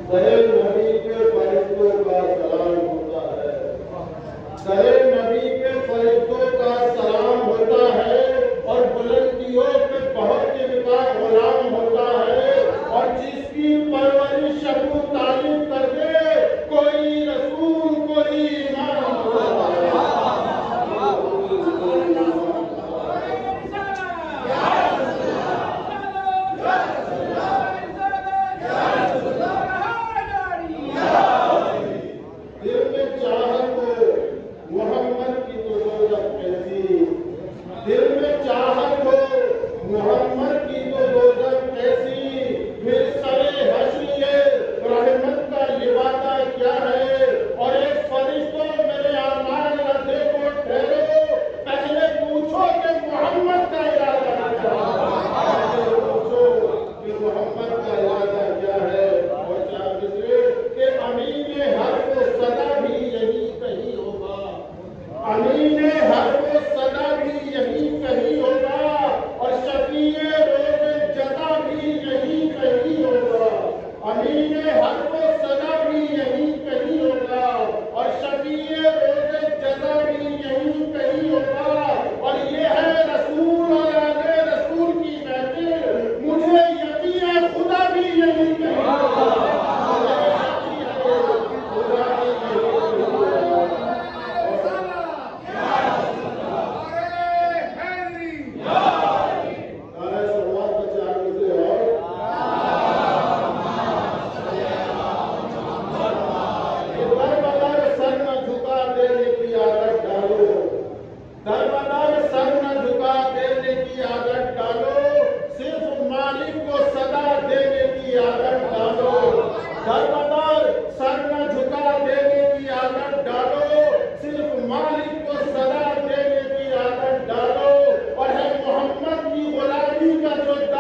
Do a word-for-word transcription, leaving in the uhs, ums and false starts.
कहे नबी के फरिश्तों का सलाम होता है, कहे नबी के फरिश्तों का सलाम होता है, और बुलंदियों पे बहुत जिनका गुलाम होता है, और जिसकी परवरिश अबू तालिब कर दे, कोई रसूल कोई इमाम होता है। दिल में चाहत हो मोहम्मद की तो दोज़ख कैसी, फिर सरे हश्र ये रहमत का ये वादा क्या है। और एक फरिश्तों मेरे आमान न देखो ठहरो, पहले पूछो कि मोहम्मद का इरादा क्या है, पहले पूछो कि मोहम्मद का